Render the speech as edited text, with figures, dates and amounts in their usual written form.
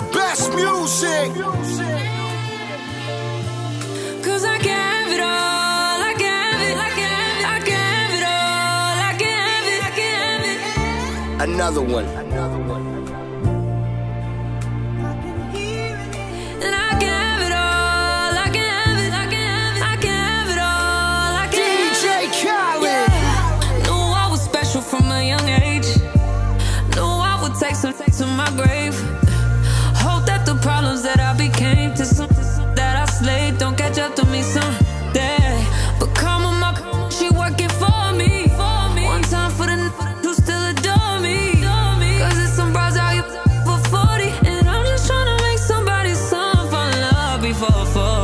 the best music. Cause I gave it all, I gave it, I gave it, I gave it all, I gave it, I gave it. Another one. And I gave it all, I gave it, I gave it, I gave it all, I gave it. DJ Khaled. Yeah. Knew I was special from a young age. Knew I would take some to my grave. Hope that the problems that I became to some that I slayed don't catch up to me someday. But come on, my she working for me. One time for the who still adore me. Cause it's some bros out here for 40, and I'm just trying to make somebody's son fall in love before 40.